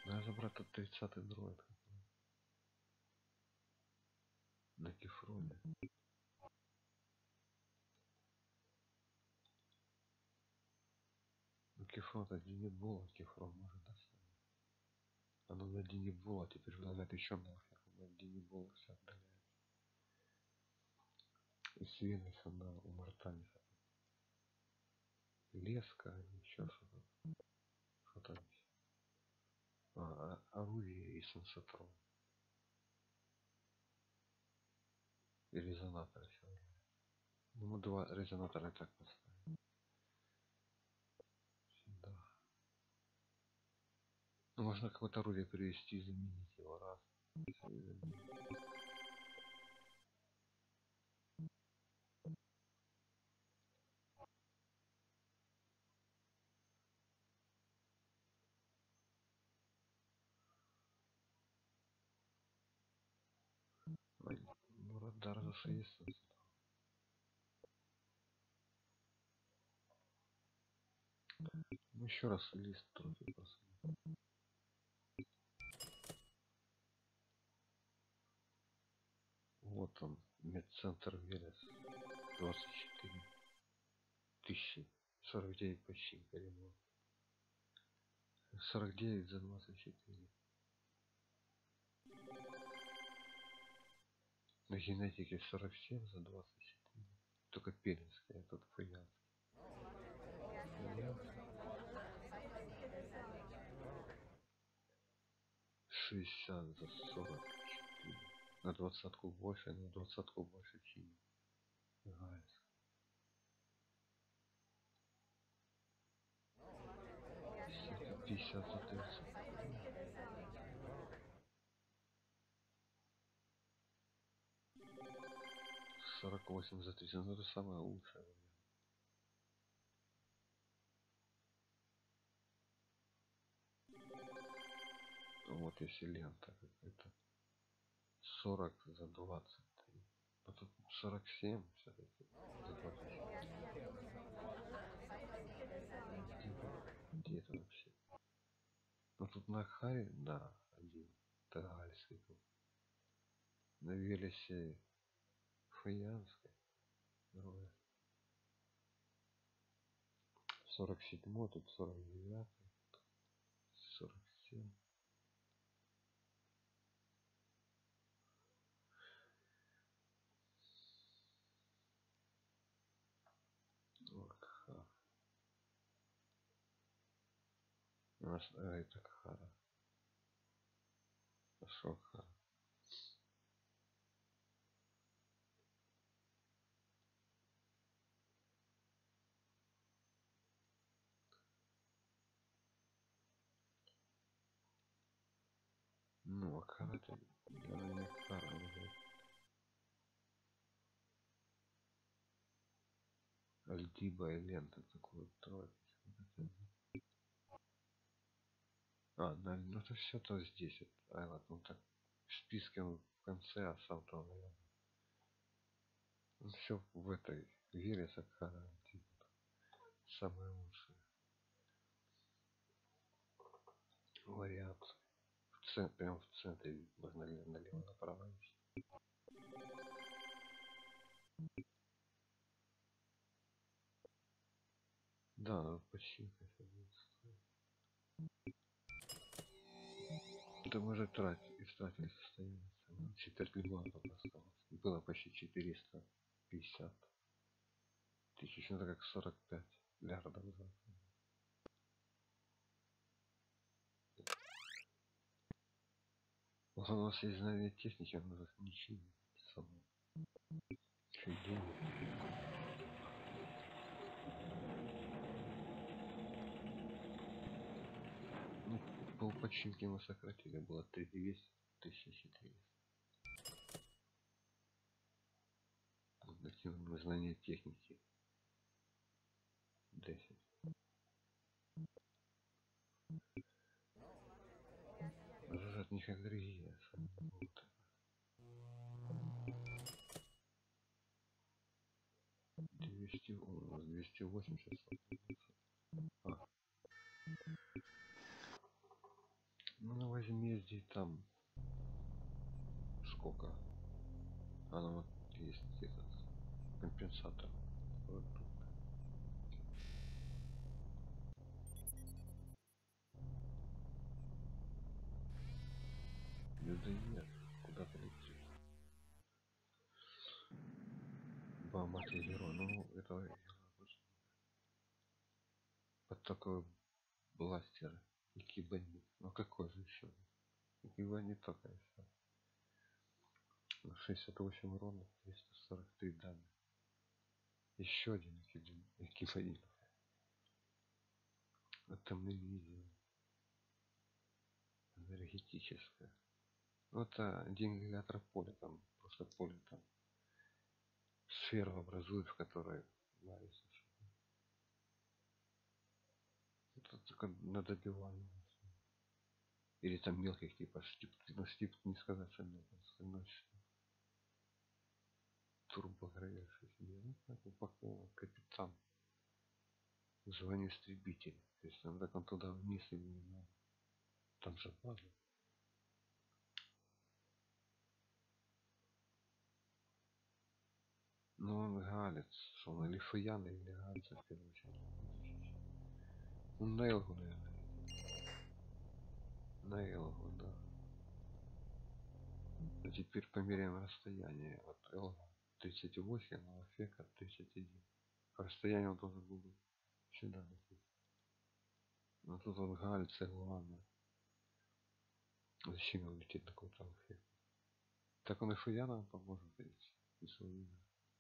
Надо забрать тот 30-й дроид на кефроне. Ну кефрон-то Динибола, кефрон может достать. Оно на Динибола теперь предлагает еще нафиг. На Динибола все отдаляет. И Свенниса на Умартаниса. Леска, еще что-то. Что там еще? Орудие и сенсотрон. И резонатор еще. Ну, мы два резонатора так поставим. Да. Ну, можно какое-то орудие перевести и заменить его раз. Ну, радар за 60. Ну, еще раз лист трохи посмотрим. Вот он, медцентр Велес. 24 тысячи. 49 почти ремонт. 49 за 24. На генетике 47 за 24. Только Пермская, тут Фаянский. 60 за 44. На 20-ку больше, на 20-ку больше химии. Гайс. 50 за 30. 48 за 30. Ну это самое лучшее. Вот если лента какая-то. 40 за 23. А тут 47 все-таки за 24. Где это вообще? Ну тут на Харе, да, один. Тагальский тут. На Велесе Фаянской. Другое. 47, тут 49, 47. Лакха. У нас это Хара. Шоха. Ну, а Хара это не Хара, Альдиба и лента такую тройку. Ну это все то здесь. Вот, ну так в списке он в конце, а сам то, наверное. Все в этой вере Сакхара типа, самое лучшее вариации. Прям в центре можно налево направо идти. Да, надо посчитать. Это мы же истратили состояние. 4 миллиона осталось. Было почти 450 тысяч. Это как 45 миллиардов. Вот у нас есть знание техники, а у нас ничего. Само. Еще денег. Ну, полпочинки мы сократили. Было 3200, 1400. Вот такие знания техники. 10. Даже от них аллергия. Вот. 200, у нас 280. Ну, ездить там сколько? Оно вот есть этот компенсатор. Вот тут. Да нет, куда полетит? Бамать герой, ну это под такой бластер и кибанит. Ну какой же еще? Кибанит только еще. 68 урона, 343 данных. Еще один кибанит. Это мы видим. Энергетическая. Ну это деньгатор поля, там просто поле там сферу образует, в которой варится. Это только на добивание. Или там мелких типа штип, ну штип не сказать, что мелких, остальное турбогрейший себе, ну как упакован капитан. Звание истребитель. То есть там так он туда вниз и не надо. Там же база. Ну он галец, что он или фаян, или галец, в первую очередь. Ну Нейлгу, наверное. Нейлгу, да. А теперь померяем расстояние от Элга 38, а Фека 31. Расстояние он должен был быть сюда лететь. Но тут он галец и главное. Зачем он летит на какой-то эффект? Так он и фаяном поможет ведь. И своим.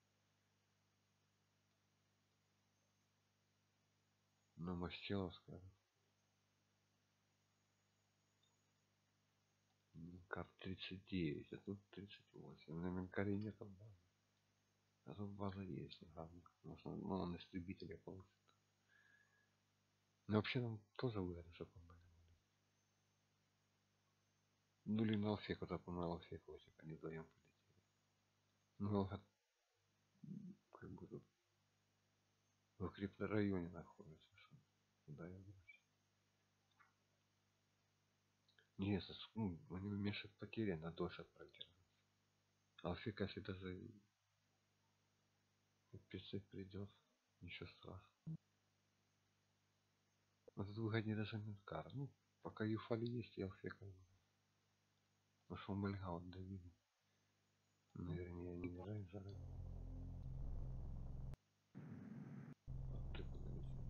На Мастелов скажем. Карт 39, а тут 38. На Минкаре нет там базы. А тут база есть, ладно. Ну, он истребителя получит. Но вообще нам тоже выгодно, чтобы он был. Ну или на Алфеку, так на Алфеку, если они вдвоем полетели. Ну, как бы тут в укрепрайоне находится, что туда я думаю. Нет, ну, они уменьшат потери, на дольше продержат. Алфека, если даже PC придет, ничего страшного. А тут выгоднее даже Минкар. Ну, пока Юфали есть, я Алфека. Нашел Мальга от Давида. Наверное, я не играю заранее. Вот ты куда летишь?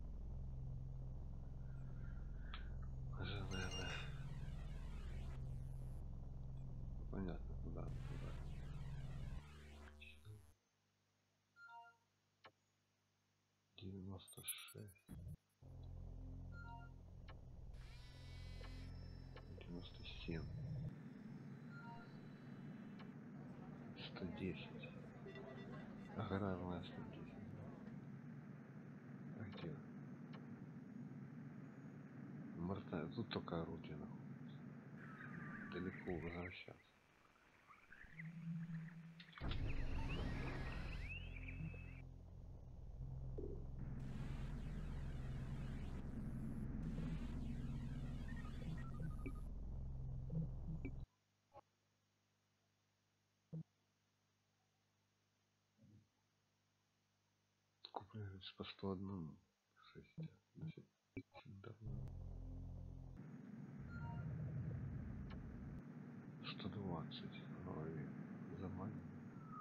Наверное. Понятно, куда, куда. 96, 97, 110. Аграрная 110. А где? Морта, тут только орудие находится. Далеко возвращаться. Купляют по 101, 60. Значит, давно. 120. Ой, заманивает.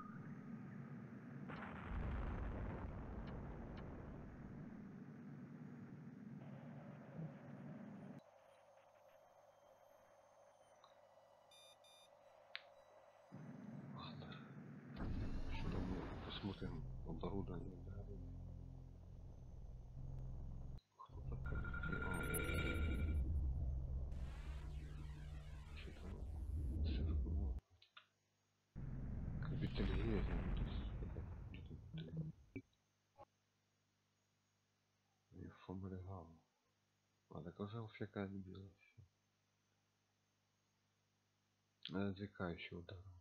Ладно. Что мы посмотрим оборудование дороги. Кто-то полетел. А, вот. Что-то циркуло. Капитализм. И фабригал. А так уже Алфека отбилась. Отвлекающий удар.